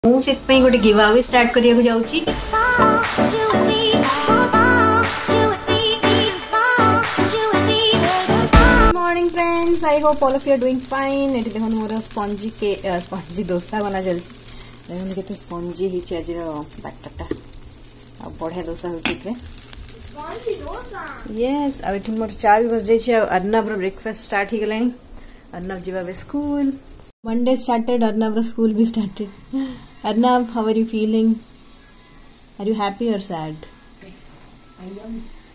मु से गोटे गिव अवे स्टार्ट करिया जाउची। Morning friends, I hope all of you are doing fine. एटी देखो मोर स्पंजी डोसा बना चलची। देखो केते स्पंजी हिची आज बैटरटा आ बढ़िया डोसा होची के स्पंजी डोसा। यस, अब एठी मोर 4 बज जाई छी। अर्नव रो ब्रेकफास्ट स्टार्ट ही गलानी। अर्नव जीवा बे school. Monday started, Arnav's school be started. Arnav, how are you feeling? Are you happy or sad? I am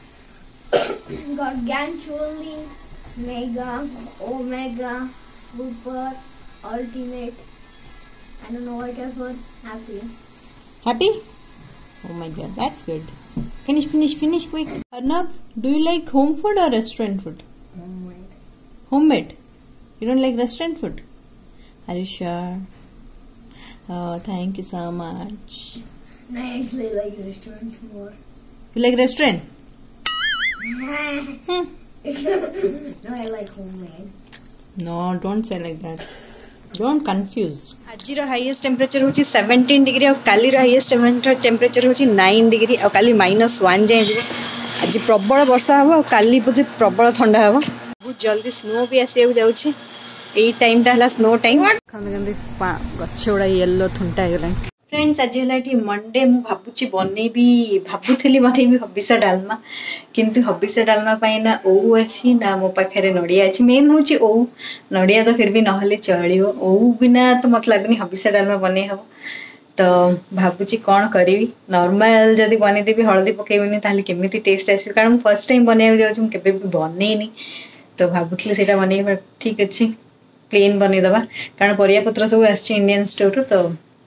gargantually, mega, omega, super, ultimate. I don't know whatever. Happy. Happy? Oh my god, that's good. Finish quick. Arnav, do you like home food or restaurant food? Homemade. Homemade? You don't like restaurant food? Are you sure? Oh, thank you so much. No, I actually like restaurant more. You like restaurant? No, I like homemade. No, don't say like that. Don't confuse. आज रो highest temperature होची 17 degree और काली रो highest temperature होची 9 degree और काली -1 जाए जीवो। आज प्रबल वर्षा हबो और काली बुझे प्रबल ठंडा हबो। बहुत जल्दी स्नो भी आसी जाउची। एई टाइम ता हला स्नो टाइम। खाने गछ गुड़ा येलो थुंटा हो। फ्रेंड्स, आज है मंडे। मु भाबुची भाबुली बनैबी हबिष डालमा, किंतु हबिष डालमा पाई ना ओऊ अच्छी ना मो पाखे नड़िया अच्छी। मेन हूँ ओऊ, नड़िया तो फिर भी नहले चलो। ओऊ बिना तो मत लगनी हबिष डालमा बन हम। तो भाबुची कौन करी नॉर्मल जदि बनईदेवी हलदी पकेबनी ताले केमिति टेस्ट आस। कारण फर्स्ट टाइम बनैया जाऊँ, केबे भी बनईनी। तो भाबुली से बनैबा ठीक अच्छे। प्लेन बनईदबा कारण परिया पत्र सब आस इंडियन स्टोर। तो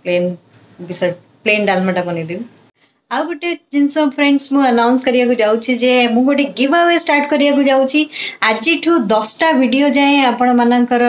प्लेन डालमाटा बनईदेवी। आ गोटे जिनस फ्रेंड्स मु अनाउंस करिया जाउछि जे मु गोटे गिव अवे स्टार्ट करिया जाउछि। आज 10टा वीडियो जाए आपण मानकर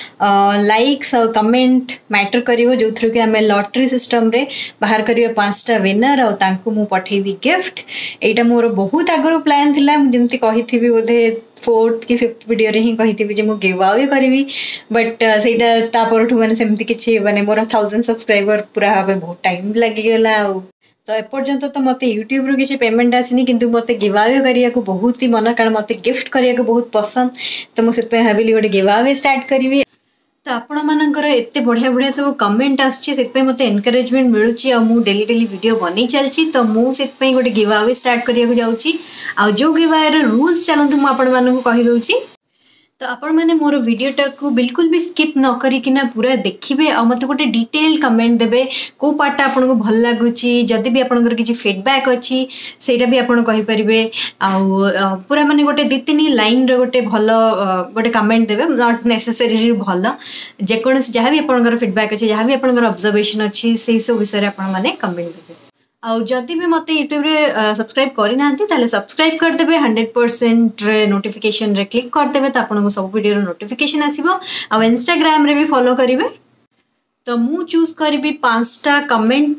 लाइक्स और कमेंट मैटर करिवो, जो थ्रू कि हमें लॉटरी सिस्टम रे बाहर करियो 5टा विनर और तांको मु पठेबी गिफ्ट। एटा मोर बहुत आगरो प्लान थिला। जेमति कहिथिबी बोधे 4th कि 5th वीडियो रे ही कहिथिबी जे मु गिव अवे करिवि। बट सेटा ता परठु माने सेमति किछि माने मोर 1000 सब्सक्राइबर पूरा हबे बहुत टाइम लागि गेला। तो एपर्यंत तो मत यूट्यूब रू किसी पेमेंट आसनी, किंतु मत गिव अवे करिया को बहुत ही मन। कारण मत गिफ्ट करिया को बहुत पसंद। तो मुझे भाविली गोटे गिव अवे स्टार्ट करी। तो आपण मानकर एते बढ़िया बढ़िया सब कमेंट आसपे मत एनकरेजमेंट मिलूची और मु डेली वीडियो बनी चलची। तो मुझे गोटे गिव अवे स्टार्ट करिया जाउची। आ जो गिव अवे रूल्स चलतु मु आपण मानकु कहि दउची। तो आपण मैंने मोर वीडियोटा को बिल्कुल भी स्किप न करिकिना पूरा देखिए और मत गोटे डिटेल कमेंट देबे को पार्टा आपको भल लगुची। जदि भी आपनकर किसी फीडबैक अच्छी सेटा भी आपन कहि परिबे। आ पूरा माने गोटे 2-3 लाइन रे गोटे भल गोटे कमेंट देबे, नॉट नेसेसरी भल जेकोनस जहाँ भी आपनकर फीडबैक अच्छी, जहाँ भी आपनकर ऑब्जर्वेशन अच्छी से सब विषय रे आपन माने कमेंट देबे। आउ जदि भी मत यूट्यूब रे सब्सक्राइब करना ताले सब्सक्राइब करदे। 100% नोटिफिकेशन रे क्लिक करदे तो आपको सब वीडियो नोटिफिकेशन आसीबो। आ इंस्टाग्राम रे भी फॉलो करिवे। तो मु चूज करी 5टा कमेंट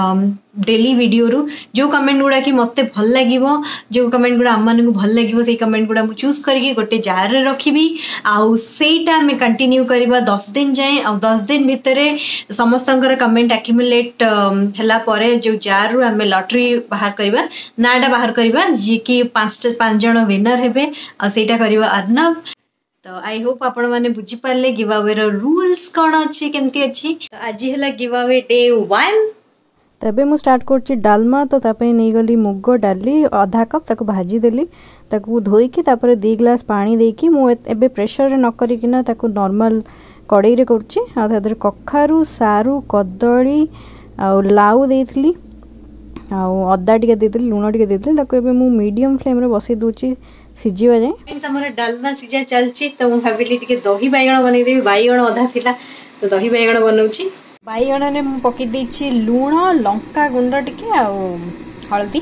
डेली वीडियो रू। जो कमेंट गुड़ा कि मते भल लागिवो, जो कमेंट गुड़ा आम मानकु भल लागिवो, से कमेंट गुड़ा मु चूज करके गोटे जार रे रखिबी। आउ सेटा हमें कंटिन्यू करबा 10 दिन जाए। आ 10 दिन भितरे समस्तंकर कमेंट एक्युमुलेट हला परे जो जार रू हमें लॉटरी बाहर करबा, नाडा बाहर करबा जे कि 5 जण विनर हेबे। आ सेटा करबा अर्नव। तो आई होप आपण माने बुझी पारले गिव अवे रो रूल्स कोन अछि, केमती अछि। तो आज हला गिव अवे डे 1। तबे मु स्टार्ट करछि डालमा। तो तापे नै गली मुग डाली आधा कप ताको भाजी देली, ताको धोई की तापर 2 ग्लास पानी देकी मु एबे प्रेशर रे न करी किना ताको नॉर्मल कड़ाई रे करछि। आ तादर कखारु, सारू, कदली आ लाउ देइथली आ अदा टिके देइथली, लूण टिके देइथली। ताको एबे मु मीडियम फ्लेम रे बसै दोछि सिजिवा जाय। फ्रेंड्स, हमर डालमा सिजा चलछि। तो मु भाबिली टिके दही बाइगण बनै देबी। बाइगण आधा थिला तो दही बाइगण बनौछि। बाइगण ने पकई देछि लूण, लंका गुंड टिके आ हल्दी।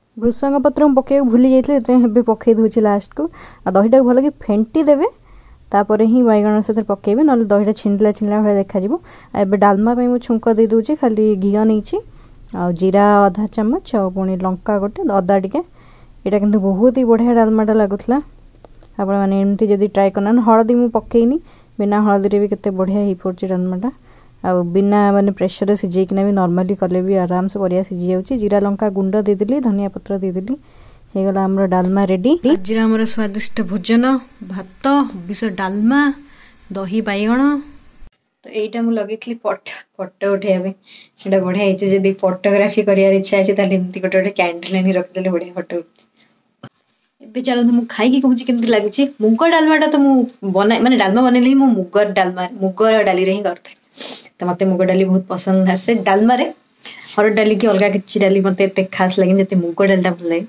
भृषंग पत्र पकई भूली जाइए, पकई दूसरी लास्ट को। आ दहीटा भल कि फेंटी देवे। तापर ही बैगण से पकेबे ना दहीटा छिंडला छिंडला भाई देखा एबे डालमा पे छुंक दे दूचे खाली घी नहीं आ जीरा आधा चमच आ पुणी लंका गोटे अदा टिके यहाँ किंतु बहुत ही बढ़िया डालमाटा लगुला आपण मैंने एमती जब ट्राए करना हलदी मु पकईनी बिना हलदी भी केते बढ़िया हो पड़े डालमाटा आ बिना माने प्रेशर सिझेकिना भी नॉर्मली कले भी आराम से परिया सिझी जाऊँगी जीरा लंका गुंड देदेली धनिया पत्र देदेली हो गला हमर डालमा रेडी जीरा हमर स्वादिष्ट भोजन भात विष डालमा दही बैगण तो यहीटा मुझे लगे फोटो उठाइबे ये बढ़िया है जब फोटोग्राफी करार इच्छा अच्छे एमती गोटे गोटे कैंडल आनी रखिदे बढ़िया फोटो उठे चलते मुझे खाई कहूँ केमती लगुच मुग डालमाटा तो मुझे बना माने डालमा बनैली मो मुगर डालमा मुगर डाली ही करते तो मत मुग डाली बहुत पसंद आसे डालमा हरड़ डाली की अलग किसी डाली मत एत खास लगे जिते मुग डालटा भल लगे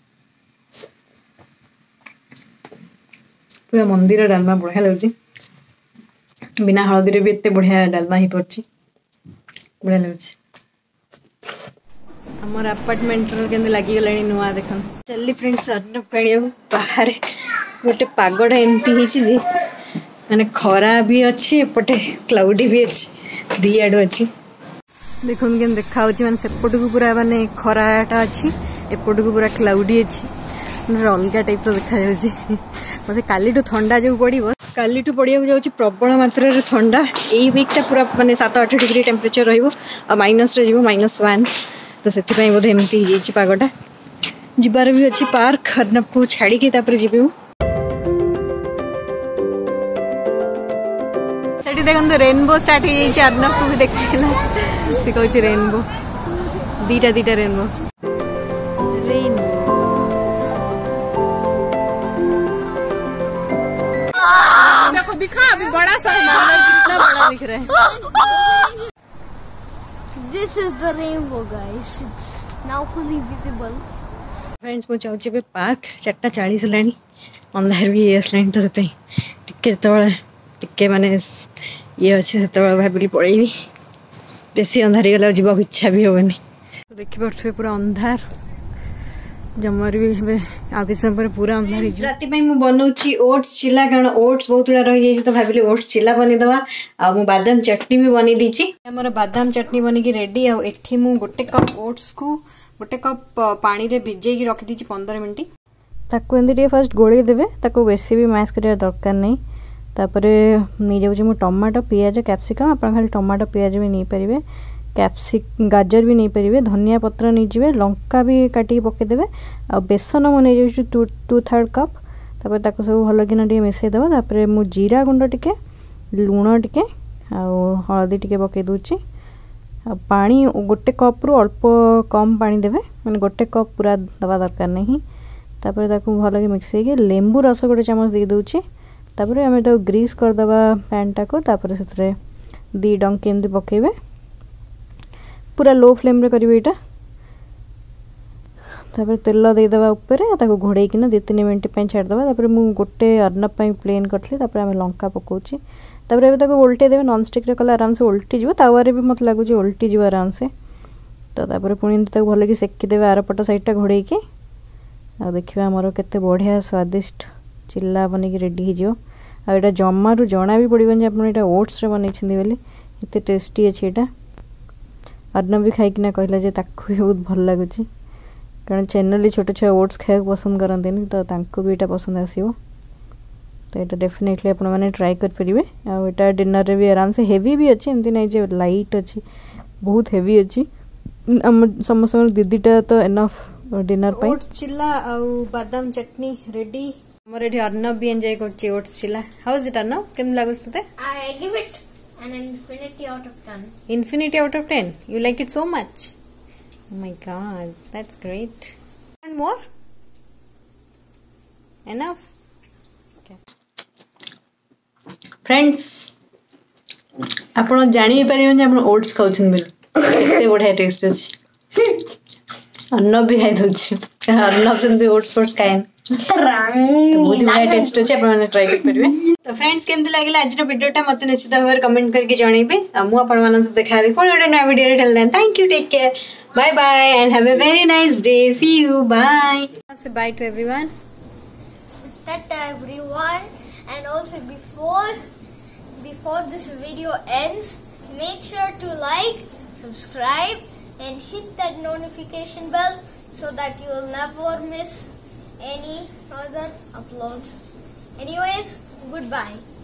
पूरा मंदिर डालमा बढ़िया लगे बिना हलदी भी एत बढ़िया डालमा ही पड़े बढ़िया लगे आमर अपार्टमेंट लगिगला नुआ देख चल फ्रेंड्स अन्न पाणिया बाहर गोटे पागड़ा एमती है माने खरा भी अच्छी एपटे क्लाउडी भी अच्छी दी आड़ अच्छी देखो के देखा माने सेपट को पूरा माने खराटा अच्छी एपट को पूरा क्लाउडी अच्छी अलग टाइप देखा मत काली ठंडा जो पड़ो काली पड़िया जाऊँगी प्रबल मात्रा ठंडा यही वीकटा पूरा माने 7-8 डिग्री टेम्परेचर रईनस -1 तो से बोधे एमती हो पागटा जीवार भी अच्छी पार्क अर्नब को छाड़ी जी देखो रेनबो स्टार्ट हो जाए अर्नब को भी देखा सी कहूँ रेनबो दीटा रेनबो देखो दिखा अभी बड़ा सा कितना बड़ा दिख रहा है This is the rainbow, guys. It's now fully visible. Friends मुझे चाहूँ पार्क 4:40 है अंधार भी आसला तो टे माने ये अच्छे से भाभी पड़ेबी बेसी अंधारी गला जीवा इच्छा भी होनी देखी पारे पूरा अंधार जमार भी आ किस समय पूरा अंधार राति मुझे बनाऊँगी ओट्स चिला कारण ओट्स बहुत गुड़ा रही है तो भाविली ओट्स चिला बनईदवा आ बादाम चटनी भी बनी दीची हमर बादाम चटनी बनिकी रेडी आठी मु गोटे कप ओट्स को गोटे कप पानी रे भिजेकी रखी दीची 15 मिनट ताको एंती फर्स्ट गोली देवे ताको बेसी भी मैश करिया दरकार नहीं तापरे नहीं जाऊँ मु टमाटो पियाज कैप्सिकम आप खाली टमाटो पियाज भी नहीं पारे गाजर भी नहीं पारे धनिया पत्र नहीं जाए लंका भी काटिक पकईदे आ बेसन मुझे 2/3 कप तापर ताको सब भल कि मिसईदेव तापर मु जीरा गुंड टिके लुण टिके हलदी टिके पकई दूची पानी गोटे कप रु अल्प कम पानी देवे मैंने गोटे कप पूरा दवा दरकार नहीं तापर ताको भल कि मिक्सई लेंबू रस गोटे चामच दे दूची तापर आम तो ग्रीस करदे पैन टाको तापर से 2 डंकी एमती पकेबे पूरा लो फ्लेम रे करिवे एटा तापर तेल देदेवा ऊपर ताको घोड़े किना 2-3 मिनट पे छाड़देवा तापर मु गोटे अर्नब पे प्लेन करथली तापर आम लंका पकाउची तापर एबे ताको उल्टे देवे नॉन स्टिक रे कला आराम से उल्टी जीवो तावारे भी मत लागुची उल्टी जीवो आराम से तो तापर पुणी ताको भल कि सेकी देवे आरपट साइडटा घोड़े की आ देखिबा हमर केते बढ़िया स्वादिष्ट चिल्ला बनिकी रेडी हो आटा जमारू जना भी पड़े आप ओट्स रे बनई बोली एत टेस्टी अच्छे यहाँ अर्नब भी खाईकिना कहला जे ताकू भी बहुत भल लगुच कारण चैनल छोट छुआ ओट्स खाया पसंद करते तो तांको भी यहाँ पसंद आसो तो यहाँ डेफिनेटली आप ट्राए करेंगे आटा डिनर रे भी आराम से हेवी भी अच्छी एमती नहीं जे लाइट अच्छी बहुत हेवी अच्छी समस्त दीदीटा तो एनफ डिनर पे ओट्स चिल्ला आ बादाम चटनी रेडी हमर एठी अर्नब भी एंजॉय करछि oats chilla how is it Arnab केम लागुस तते I give it an infinity out of 10. Infinity out of 10 you like it so much oh my god that's great and more enough okay friends आपण जानि पारिबे जे आपण ओट्स खाउछन बिल एते बढ़िया test अछि अर्नब भी खाई दउछि कारण अर्नब से ओट्स फोट्स खाएन बहुत बढ़िया टेस्ट अच्छे आप ट्राए करेंगे तो फ्रेंड्स केमती लगे आज वीडियोटा मत निश्चित भाव कमेंट करके जनइबे मुझे देखा पुणी गोटे नया video thank you take care bye bye and have a very nice day see you bye say bye to everyone Tata everyone And also before this video ends, make sure to like, subscribe and hit that notification bell so that you will never miss any other uploads. Anyways, goodbye.